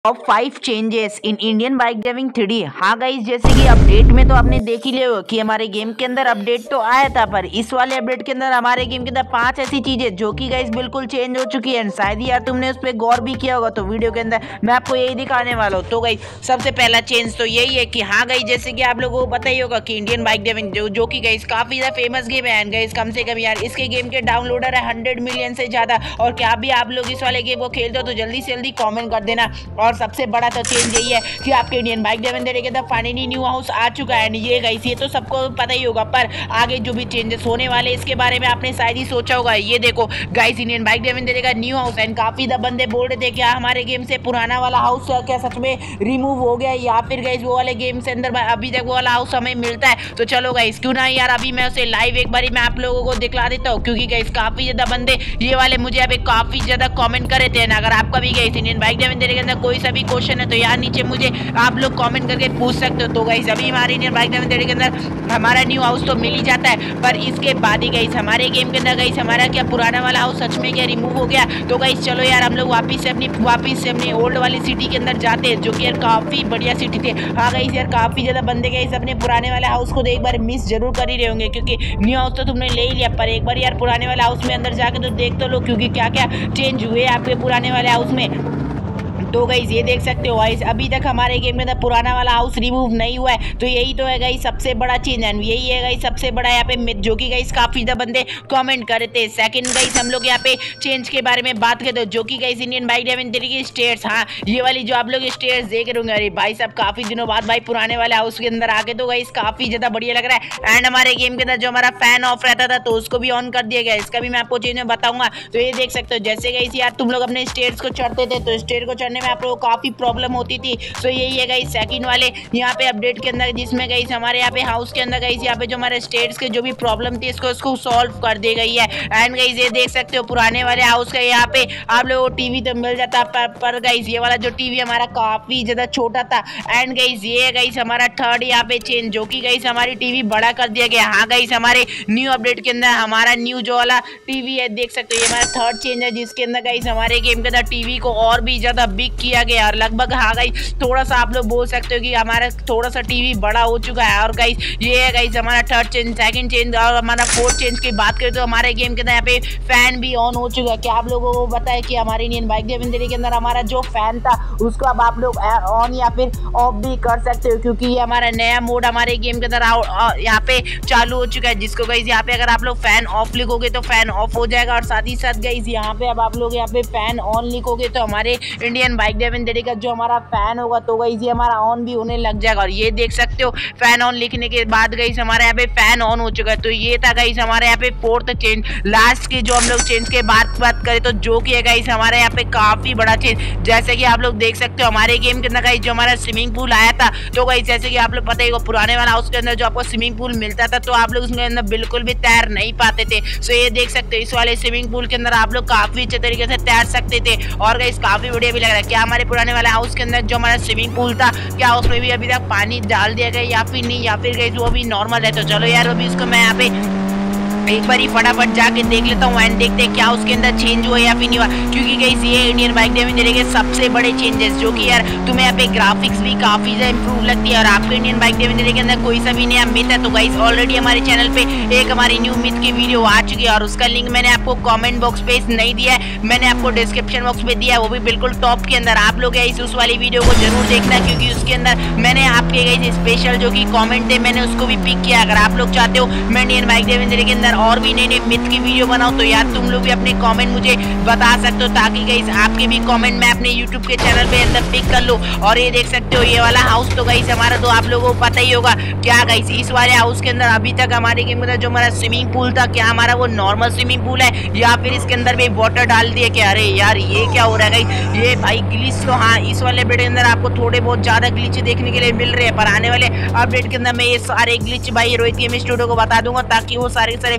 Top 5 changes in Indian bike driving 3D। हाँ guys, जैसे कि अपडेट में तो आपने देख ही लिया होगा कि हमारे गेम के अंदर अपडेट तो आया था, पर इस वाले अपडेट के अंदर हमारे गेम के अंदर 5 ऐसी चीजें जो कि गाइस बिल्कुल चेंज हो चुकी है। शायद ही यार तुमने उस पर गौर भी किया होगा, तो वीडियो के अंदर मैं आपको यही दिखाने वाला हूँ। तो गाइस सबसे पहला चेंज तो यही है कि हाँ गाइस, जैसे कि आप लोगों को पता ही होगा कि इंडियन बाइक ड्राइविंग जो कि गाइस काफी ज्यादा फेमस गेम है। एंड गाइस कम से कम यार इसके गेम के डाउनलोडर है 100 मिलियन से ज्यादा। और क्या भी आप लोग इस वाले गेम को खेलते हो तो जल्दी से जल्दी कॉमेंट कर देना। और सबसे बड़ा तो चेंज यही है कि आपके इंडियन बाइक ड्राइविंग के अंदर फाइनली न्यू हाउस आ चुका है। ये गाइस ये तो सबको पता ही होगा, पर आगे जो भी चेंजेस होने वाले इसके बारे में आपने शायद ही सोचा होगा। ये देखो गाइस, इंडियन बाइक ड्राइविंग का न्यू हाउस एंड काफी बंदे बोल रहे थे क्या हमारे गेम से पुराना वाला हाउस क्या सच में रिमूव हो गया, या फिर गाइस वो वाले गेम से अंदर अभी तक वो वाला हाउस हमें मिलता है। तो चलो गाइस क्यों ना यार अभी मैं उसे लाइव एक बारी मैं आप लोगों को दिखला देता हूँ, क्योंकि गाइस काफी ज्यादा बंदे ये वाले मुझे अभी काफी ज्यादा कमेंट कर रहे थे। अगर आपका भी गाइस इंडियन बाइक ड्राइविंग के अंदर कोई सा भी क्वेश्चन है तो यार नीचे मुझे आप लोग कमेंट करके पूछ सकते हो। तो गाइस अभी हमारे इंडियन बाइक ड्राइविंग के अंदर हमारा न्यू हाउस तो मिल ही जाता है, पर इसके बाद ही गाइस हमारे गेम के अंदर गाइस हमारा क्या पुराना वाला हाउस सच में क्या रिमूव हो गया। तो गाइस चलो यार हम लोग वापस से अपनी ओल्ड वाली सिटी के अंदर जाते हैं, जो कि यार काफी बढ़िया सिटी थे। हाँ गाइस यार काफी ज्यादा बंदे गाइस अपने पुराने वाले हाउस को एक बार मिस जरूर कर ही रहे होंगे, क्योंकि न्यू हाउस तो तुमने ले ही लिया, पर एक बार यार पुराने वाले हाउस में अंदर जाके तो देख तो लो, क्योंकि क्या क्या चेंज हुए आपके पुराने वाले हाउस में। तो गाइस ये देख सकते हो गाइस अभी तक हमारे गेम में पुराना वाला हाउस रिमूव नहीं हुआ है। तो यही तो है गाइस सबसे बड़ा चेंज, एंड यही है गाइस सबसे बड़ा यहाँ पे जो कि गाइस काफी ज्यादा बंदे कमेंट कर रहे थे। सेकंड गाइस हम लोग यहाँ पे चेंज के बारे में बात करते हो, जो कि गाइस इंडियन बाइक ड्राइविंग की स्टेयर्स। हाँ ये वाली जो आप लोग स्टेयर्स देख रहे होंगे, अरे भाई साहब काफी दिनों बाद भाई पुराने वाले हाउस के अंदर आके तो गाइस काफी ज्यादा बढ़िया लग रहा है। एंड हमारे गेम के अंदर जो हमारा फैन ऑफ रहता था तो उसको भी ऑन कर दिया गया, इसका भी मैं आपको चेंज में बताऊंगा। तो ये देख सकते हो जैसे गाइस यार तुम लोग अपने स्टेयर्स को चढ़ते थे तो स्टेयर को चढ़ने में आप लोग काफी प्रॉब्लम होती थी। तो यही है गाइस सेकंड वाले यहाँ पे अपडेट के अंदर, जिसमें गाइस हमारे यहाँ पे हाउस के अंदर गाइस यहाँ पे जो हमारे स्टेट्स के जो भी प्रॉब्लम थी इसको सॉल्व कर दी गई है। एंड गाइस ये देख सकते हो पुराने वाले हाउस का यहाँ पे आप लोगों को टीवी तो मिल जाता, पर गाइस ये वाला जो टीवी हमारा काफी ज्यादा छोटा था। एंड गाइस ये गाइस हमारा थर्ड यहाँ पे चेंज, जो कि गाइस हमारी टीवी बड़ा कर दिया गया। हाँ गाइस हमारे न्यू अपडेट के अंदर हमारा न्यू जो वाला टीवी है देख सकते हो, ये हमारा थर्ड चेंज है, जिसके अंदर गाइस हमारे गेम के अंदर टीवी को और भी ज्यादा बिग किया गया। और लगभग हाँ गाइस थोड़ा सा आप लोग बोल सकते हो कि हमारा थोड़ा सा टीवी बड़ा हो चुका है। और गाइस ये है गाइस हमारा थर्ड चेंज। सेकंड चेंज और हमारा फोर्थ चेंज की बात करें तो हमारे गेम के अंदर यहाँ पे फैन भी ऑन हो चुका है। क्या आप लोगों को पता है कि हमारे इंडियन बाइक ड्राइविंग के अंदर हमारा जो फैन था उसको अब आप लोग ऑन या फिर ऑफ भी कर सकते हो, क्योंकि ये हमारा नया मोड हमारे गेम के अंदर यहाँ पे चालू हो चुका है, जिसको गाइस यहाँ पे अगर आप लोग फैन ऑफ लिखोगे तो फैन ऑफ हो जाएगा। और साथ ही साथ गाइस यहाँ पे अब आप लोग यहाँ पे फैन ऑन लिखोगे तो हमारे इंडियन बाइक ड्राइविंग का जो हमारा फैन होगा तो गाइस ये हमारा ऑन भी होने लग जाएगा। और ये देख सकते हो फैन ऑन लिखने के बाद गाइस हमारे यहाँ पे फैन ऑन हो चुका है। तो ये था गाइस हमारे यहाँ पे फोर्थ चेंज। लास्ट की जो हम लोग चेंज के बात करें तो जो कि है गाइस हमारे यहाँ पे काफी बड़ा चेंज, जैसे कि आप लोग देख सकते हो हमारे गेम के अंदर गाइस जो हमारा स्विमिंग पूल आया था। तो गाइस जैसे कि आप लोग पता ही पुराने वाला हाउस के अंदर जो आपको स्विमिंग पूल मिलता था तो आप लोग उसके अंदर बिल्कुल भी तैर नहीं पाते थे। सो ये देख सकते हो इस वाले स्विमिंग पूल के अंदर आप लोग काफी अच्छे तरीके से तैर सकते थे, और गाइस काफी बढ़िया भी लग रहा है। क्या हमारे पुराने वाले हाउस के अंदर जो हमारा स्विमिंग पूल था क्या उसमें भी अभी तक पानी डाल दिया गया या फिर नहीं, या फिर गाइस वो भी नॉर्मल है। तो चलो यार अभी उसको मैं यहाँ पे एक बार ही फटाफट जाके देख लेता हूँ एंड देखते हैं क्या उसके अंदर चेंज हुआ या फिर नहीं हुआ, क्योंकि गाइस ये इंडियन बाइक ड्राइविंग के सबसे बड़े चेंजेस, जो कि यार तुम्हें यहाँ पे ग्राफिक्स भी काफी ज्यादा इंप्रूव लगती है। और आपके इंडियन बाइक ड्राइविंग के अंदर कोई सा भी नया मिथ है तो गाइस ऑलरेडी हमारे चैनल पे एक हमारी न्यू मिथ की वीडियो आ चुकी है, और उसका लिंक मैंने आपको कॉमेंट बॉक्स पे नहीं दिया है, मैंने आपको डिस्क्रिप्शन बॉक्स पे दिया है, वो भी बिल्कुल टॉप के अंदर। आप लोग गाइस उस वाली वीडियो को जरूर देखना, क्योंकि उसके अंदर मैंने आपके गाइस स्पेशल जो की कॉमेंट थे मैंने उसको भी पिक किया। अगर आप लोग चाहते हो मैं इंडियन बाइक ड्राइविंग के अंदर और भी नए मिथ की वीडियो बनाओ तो यार तुम लोग भी अपने कमेंट मुझे बता सकते हो, ताकि गाइस आपके भी कमेंट मैं अपने YouTube के चैनल पे अंदर पिक कर लूं। और ये देख सकते हो ये वाला हाउस तो गाइस हमारा तो आप लोगों को पता ही होगा क्या गाइस इस वाले हाउस के अंदर अभी तक हमारे गेम में जो हमारा स्विमिंग पूल था क्या हमारा वो नॉर्मल स्विमिंग पूल है या फिर इसके अंदर भी वाटर डाल दिए क्या। अरे यार ये क्या हो रहा है गाइस, ये भाई ग्लिच तो हाँ इस वाले अपडेट के अंदर आपको थोड़े बहुत ज्यादा ग्लिच देखने के लिए मिल रहे हैं, पर आने वाले अपडेट के अंदर मैं ये सारे ग्लिच भाई रोहित गेम स्टूडियो को बता दूंगा, ताकि वो सारे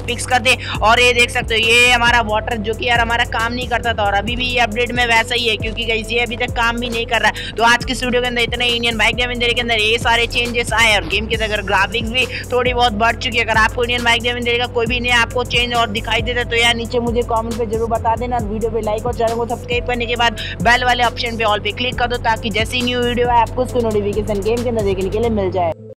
फिक्स कर दे। और ये देख सकते हो ये हमारा वाटर जो कि यार हमारा काम नहीं करता था और अभी भी ये अपडेट में वैसा ही है, क्योंकि गाइस ये अभी तक काम भी नहीं कर रहा है। तो आज की वीडियो के अंदर इतने इंडियन बाइक गेमिंग के अंदर ये सारे चेंजेस आए और गेम के अंदर ग्राफिक्स भी थोड़ी बहुत बढ़ चुकी है। अगर आपको इंडियन बाइक गेमिंग का कोई भी नया आपको चेंज और दिखाई देता तो यार नीचे मुझे कमेंट पे जरूर बता देना। वीडियो पे लाइक और चैनल को सब्सक्राइब करने के बाद बेल वाले ऑप्शन पे ऑल पे क्लिक कर दो, ताकि जैसी न्यू वीडियो है आपको उसकी नोटिफिकेशन गेम के अंदर देखने के लिए मिल जाए।